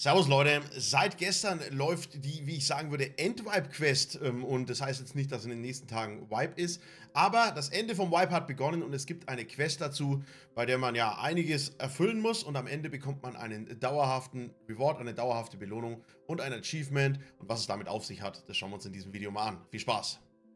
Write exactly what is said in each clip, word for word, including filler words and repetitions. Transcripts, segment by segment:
Servus Leute, seit gestern läuft die, wie ich sagen würde, End-Wipe-Quest ähm, und das heißt jetzt nicht, dass in den nächsten Tagen Wipe ist, aber das Ende vom Wipe hat begonnen und es gibt eine Quest dazu, bei der man ja einiges erfüllen muss und am Ende bekommt man einen dauerhaften Reward, eine dauerhafte Belohnung und ein Achievement und was es damit auf sich hat, das schauen wir uns in diesem Video mal an. Viel Spaß!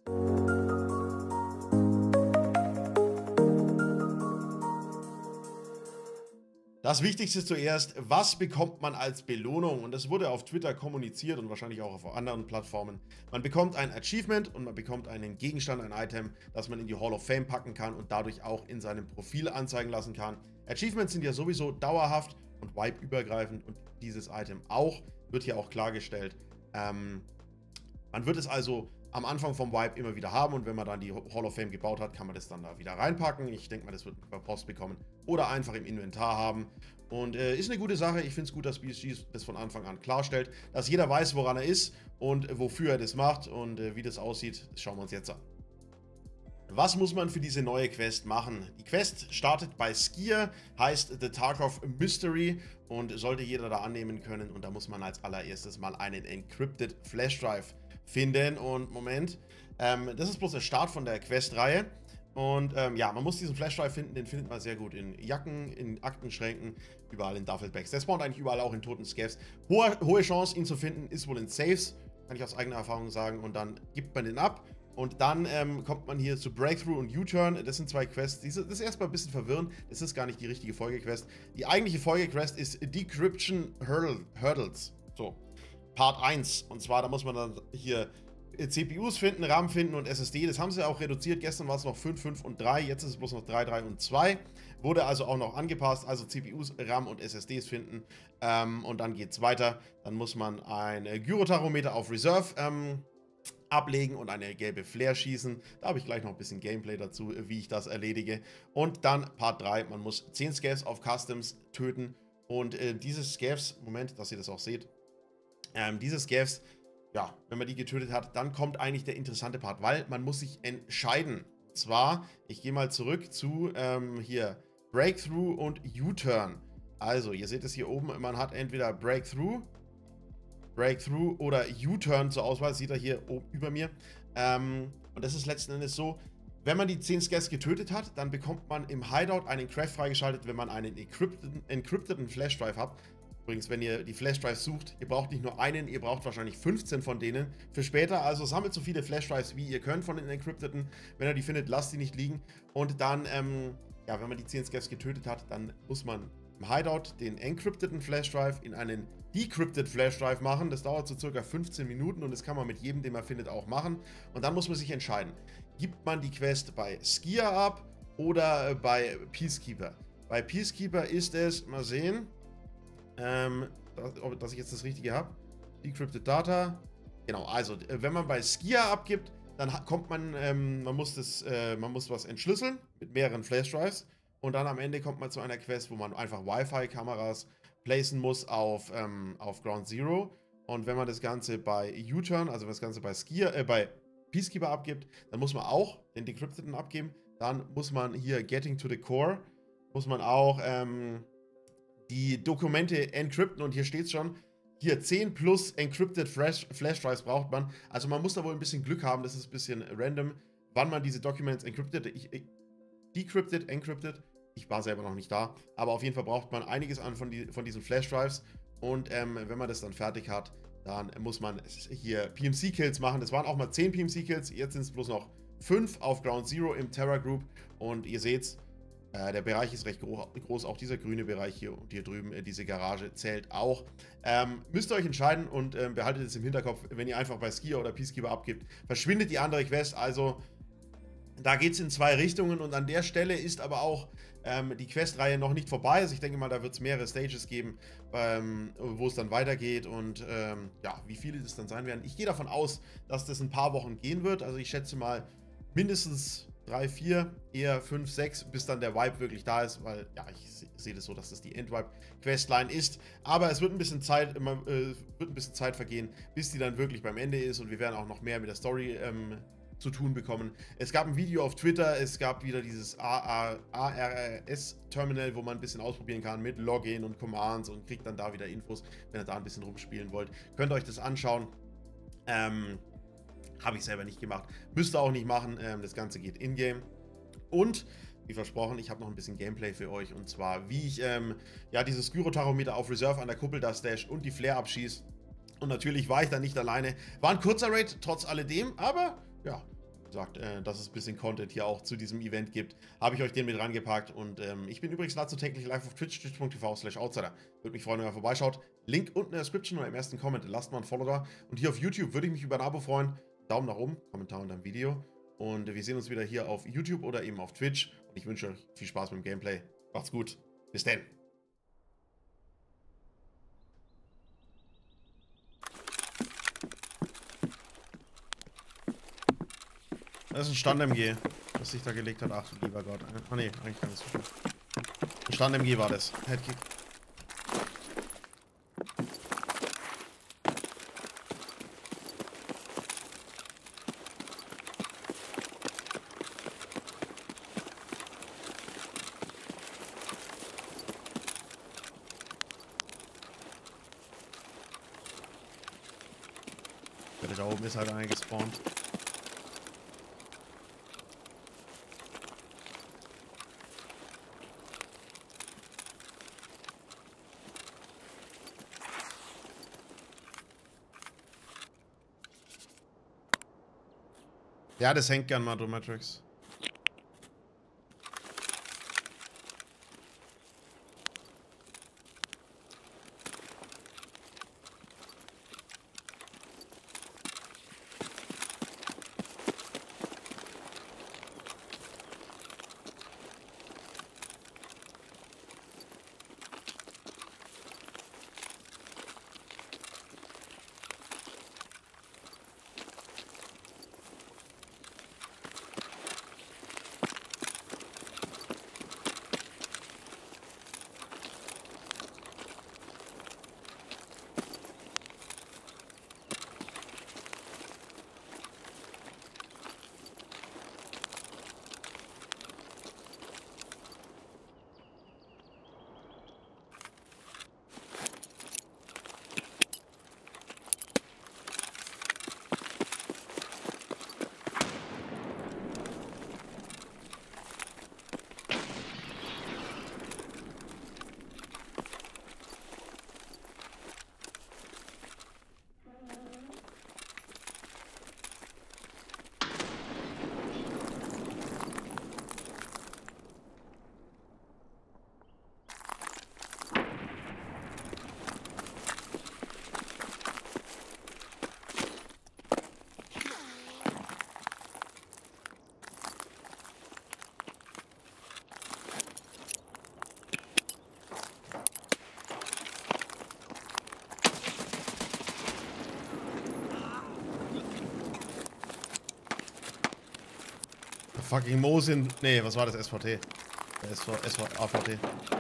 Das Wichtigste zuerst, was bekommt man als Belohnung? Und das wurde auf Twitter kommuniziert und wahrscheinlich auch auf anderen Plattformen. Man bekommt ein Achievement und man bekommt einen Gegenstand, ein Item, das man in die Hall of Fame packen kann und dadurch auch in seinem Profil anzeigen lassen kann. Achievements sind ja sowieso dauerhaft und wipe-übergreifend und dieses Item auch, wird hier auch klargestellt. Ähm, man wird es also am Anfang vom Wipe immer wieder haben und wenn man dann die Hall of Fame gebaut hat, kann man das dann da wieder reinpacken. Ich denke mal, das wird man per Post bekommen oder einfach im Inventar haben. Und äh, ist eine gute Sache. Ich finde es gut, dass B S G das von Anfang an klarstellt, dass jeder weiß, woran er ist und äh, wofür er das macht und äh, wie das aussieht. Das schauen wir uns jetzt an. Was muss man für diese neue Quest machen? Die Quest startet bei Skier, heißt The Tarkov Mystery und sollte jeder da annehmen können. Und da muss man als allererstes mal einen Encrypted Flash Drive finden. Und Moment, ähm, das ist bloß der Start von der Quest-Reihe. Und ähm, ja, man muss diesen Flash Drive finden, den findet man sehr gut in Jacken, in Aktenschränken, überall in Duffelbags. Der spawnt eigentlich überall auch in toten Scavs. Hohe, hohe Chance, ihn zu finden, ist wohl in Safes, kann ich aus eigener Erfahrung sagen. Und dann gibt man den ab. Und dann ähm, kommt man hier zu Breakthrough und U-Turn. Das sind zwei Quests. Diese, das ist erstmal ein bisschen verwirrend. Das ist gar nicht die richtige Folgequest. Die eigentliche Folgequest ist Decryption Hurdles. So, Part eins. Und zwar, da muss man dann hier C P Us finden, RAM finden und S S D. Das haben sie auch reduziert. Gestern war es noch fünf, fünf und drei. Jetzt ist es bloß noch drei, drei und zwei. Wurde also auch noch angepasst. Also C P Us, RAM und S S Ds finden. Ähm, und dann geht es weiter. Dann muss man ein Gyrotachometer auf Reserve ähm, ablegen und eine gelbe Flare schießen. Da habe ich gleich noch ein bisschen Gameplay dazu, wie ich das erledige. Und dann Part drei, man muss zehn Scavs auf Customs töten. Und äh, diese Scavs, Moment, dass ihr das auch seht, ähm, diese Scavs, ja, wenn man die getötet hat, dann kommt eigentlich der interessante Part, weil man muss sich entscheiden. Und zwar, ich gehe mal zurück zu ähm, hier Breakthrough und U-Turn. Also, ihr seht es hier oben, man hat entweder Breakthrough, Breakthrough oder U-Turn zur Auswahl, sieht er hier oben über mir. Ähm, und das ist letzten Endes so, wenn man die zehn Scavs getötet hat, dann bekommt man im Hideout einen Craft freigeschaltet, wenn man einen encrypteden, encrypteden Flash Drive hat. Übrigens, wenn ihr die Flash Drives sucht, ihr braucht nicht nur einen, ihr braucht wahrscheinlich fünfzehn von denen für später. Also sammelt so viele Flash Drives, wie ihr könnt von den encrypteden. Wenn ihr die findet, lasst die nicht liegen. Und dann, ähm, ja, wenn man die zehn Scavs getötet hat, dann muss man im Hideout den encrypteden Flash Drive in einen decrypted Flash Drive machen. Das dauert so circa fünfzehn Minuten und das kann man mit jedem, den man findet, auch machen. Und dann muss man sich entscheiden, gibt man die Quest bei Skier ab oder bei Peacekeeper. Bei Peacekeeper ist es, mal sehen, ähm, dass, dass ich jetzt das Richtige habe, decrypted Data. Genau, also wenn man bei Skier abgibt, dann kommt man, ähm, man muss das, äh, man muss was entschlüsseln mit mehreren Flash Drives. Und dann am Ende kommt man zu einer Quest, wo man einfach Wi-Fi-Kameras placen muss auf, ähm, auf Ground Zero. Und wenn man das Ganze bei U-Turn, also wenn das Ganze bei Skier, äh, bei Peacekeeper abgibt, dann muss man auch den Decrypteden abgeben. Dann muss man hier Getting to the Core, muss man auch ähm, die Dokumente encrypten. Und hier steht es schon, hier zehn plus Encrypted Flash, Flash Drives braucht man. Also man muss da wohl ein bisschen Glück haben, das ist ein bisschen random, wann man diese Documents encryptet. Ich, ich, decrypted, encrypted. Ich war selber noch nicht da, aber auf jeden Fall braucht man einiges an von, die, von diesen Flash Drives und ähm, wenn man das dann fertig hat, dann muss man hier P M C-Kills machen. Das waren auch mal zehn P M C-Kills, jetzt sind es bloß noch fünf auf Ground Zero im Terra Group und ihr seht, äh, der Bereich ist recht gro groß, auch dieser grüne Bereich hier und hier drüben, äh, diese Garage zählt auch. Ähm, müsst ihr euch entscheiden und ähm, behaltet es im Hinterkopf, wenn ihr einfach bei Skier oder Peacekeeper abgibt, verschwindet die andere Quest, also da geht es in zwei Richtungen und an der Stelle ist aber auch ähm, die Questreihe noch nicht vorbei. Also ich denke mal, da wird es mehrere Stages geben, ähm, wo es dann weitergeht und ähm, ja, wie viele das dann sein werden. Ich gehe davon aus, dass das ein paar Wochen gehen wird. Also ich schätze mal mindestens drei, vier, eher fünf, sechs, bis dann der Wipe wirklich da ist, weil ja, ich sehe seh das so, dass das die End-Wipe-Questline ist. Aber es wird ein bisschen Zeit, immer, äh, wird ein bisschen Zeit vergehen, bis die dann wirklich beim Ende ist und wir werden auch noch mehr mit der Story ähm, zu tun bekommen. Es gab ein Video auf Twitter, es gab wieder dieses A R S-Terminal, wo man ein bisschen ausprobieren kann mit Login und Commands und kriegt dann da wieder Infos, wenn ihr da ein bisschen rumspielen wollt. Könnt ihr euch das anschauen. Ähm, habe ich selber nicht gemacht. Müsst ihr auch nicht machen. Ähm, das Ganze geht in-game. Und wie versprochen, ich habe noch ein bisschen Gameplay für euch. Und zwar, wie ich ähm, ja dieses Gyrotachometer auf Reserve an der Kuppel da stash und die Flare abschieße. Und natürlich war ich da nicht alleine. War ein kurzer Raid, trotz alledem. Aber, ja, wie gesagt, äh, dass es ein bisschen Content hier auch zu diesem Event gibt, habe ich euch den mit rangepackt. Und ähm, ich bin übrigens dazu täglich live auf Twitch, twitch punkt t v slash outsider. Würde mich freuen, wenn ihr vorbeischaut. Link unten in der Description oder im ersten Comment. Lasst mal ein Follow da. Und hier auf YouTube würde ich mich über ein Abo freuen. Daumen nach oben, Kommentar unter dem Video. Und wir sehen uns wieder hier auf YouTube oder eben auf Twitch. Und ich wünsche euch viel Spaß mit dem Gameplay. Macht's gut. Bis dann. Das ist ein Stand-M G, was sich da gelegt hat. Ach du lieber Gott. Ah ne, eigentlich gar nicht so schlimm. Ein Stand-M G war das. Headkick. Da oben ist halt einer gespawnt. Ja, das hängt gern mal, Domatrix. Fucking Mosin. Nee, was war das? S V T. S V, S V, A V T.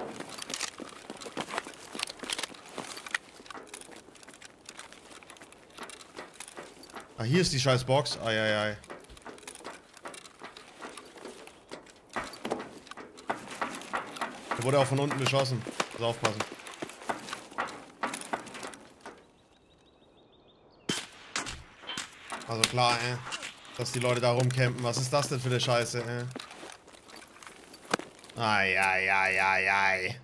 Ah, hier ist die scheiß Box. Eieiei. Der wurde auch von unten beschossen. Also aufpassen. Also klar, ey. Dass die Leute da rumcampen. Was ist das denn für eine Scheiße, ey? Ai, ai, ai, ai, ai.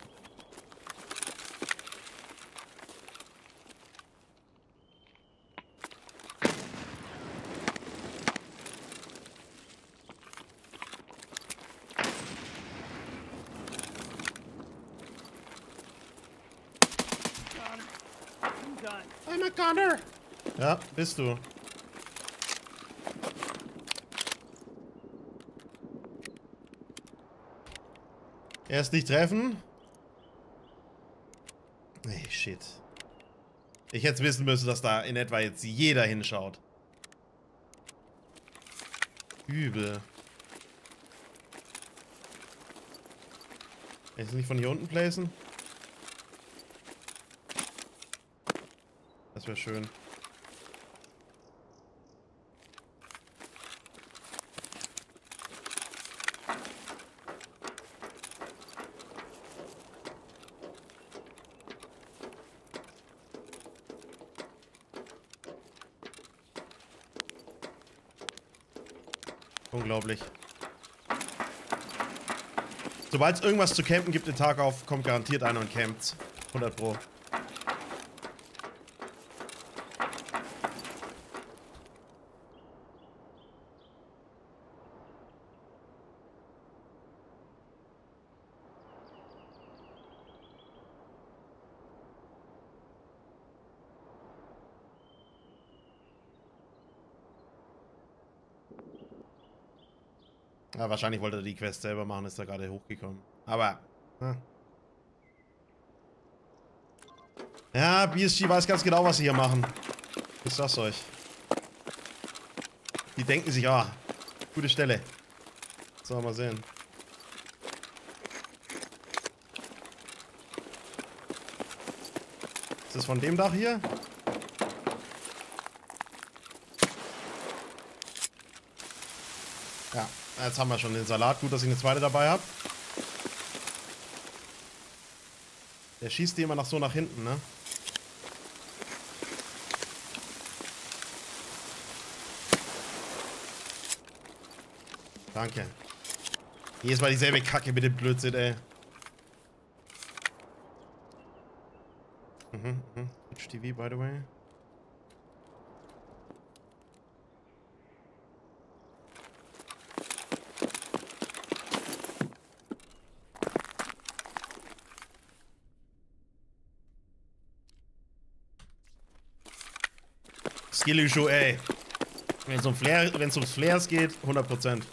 I'm a gunner. Ja, bist du. Erst nicht treffen. Nee, shit. Ich hätte wissen müssen, dass da in etwa jetzt jeder hinschaut. Übel. Jetzt nicht von hier unten placen? Das wäre schön. Unglaublich. Sobald es irgendwas zu campen gibt den Tag auf, kommt garantiert einer und campt. hundert Pro. Ja, wahrscheinlich wollte er die Quest selber machen, ist da gerade hochgekommen. Aber, ja. Ja, B S G weiß ganz genau, was sie hier machen. Ich sag's euch. Die denken sich, ah, gute Stelle. So, mal sehen. Ist das von dem Dach hier? Ja, jetzt haben wir schon den Salat. Gut, dass ich eine zweite dabei habe. Der schießt die immer noch so nach hinten, ne? Danke. Jedes Mal dieselbe Kacke mit dem Blödsinn, ey. Mhm, mhm. Twitch T V, by the way. Skill-Issue, ey. Wenn es um Flare, wenn es ums Flares geht, hundert Prozent.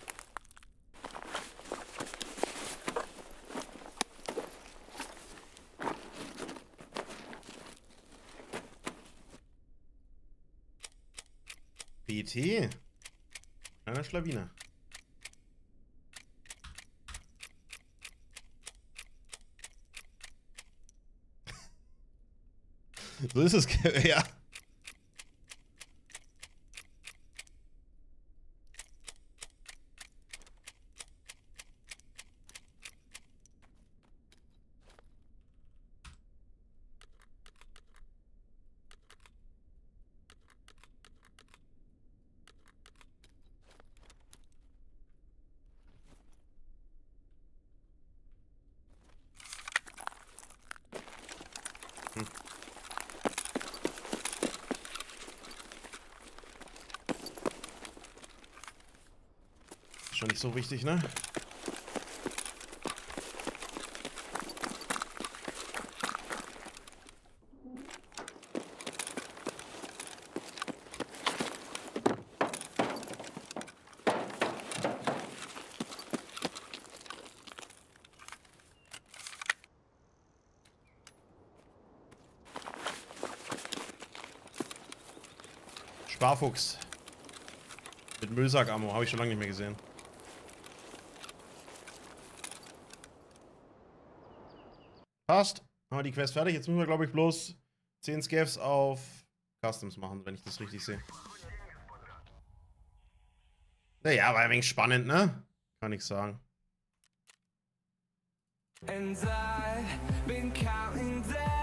B T. Kleiner Schlawiner. So ist es, ja. Hm. Schon nicht so wichtig, ne? Sparfuchs. Mit Müllsack-Ammo. Habe ich schon lange nicht mehr gesehen. Passt. Haben wir die Quest fertig. Jetzt müssen wir, glaube ich, bloß zehn Scavs auf Customs machen, wenn ich das richtig sehe. Naja, war ein wenig spannend, ne? Kann ich sagen. And I've been counting down